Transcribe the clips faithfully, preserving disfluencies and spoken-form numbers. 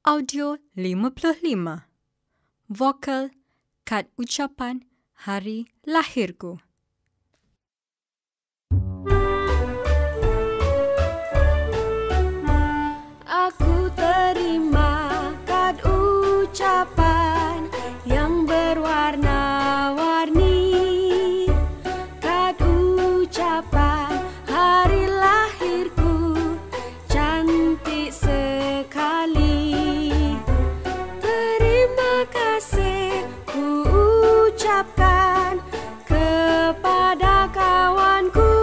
Audio lima puluh lima. Vokal kad ucapan hari lahirku. Aku terima kad ucapan yang berwarna-warni. Kad ucapan hari lahirku cantik sekali. Terima kasih ku ucapkan kepada kawanku.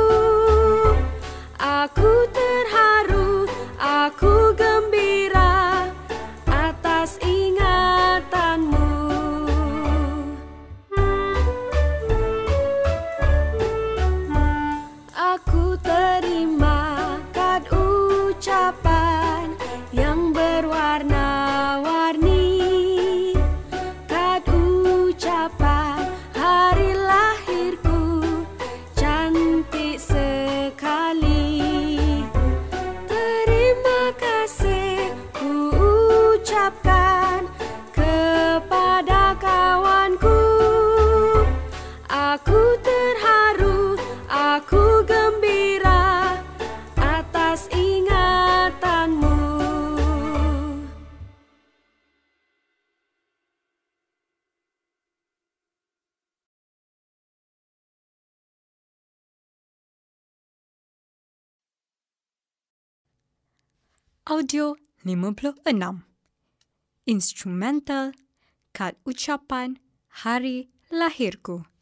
Aku terharu, aku gembira atas ingatanmu. Aku terima kad ucapan yang berwarna-warni. Kad ucapan hari lahirku cantik sekali. Terima kasih ku ucapkan kepada kawanku. Aku terharu, aku gembira atas ingatanmu. Audio lima puluh enam. Instrumental kad ucapan hari lahirku.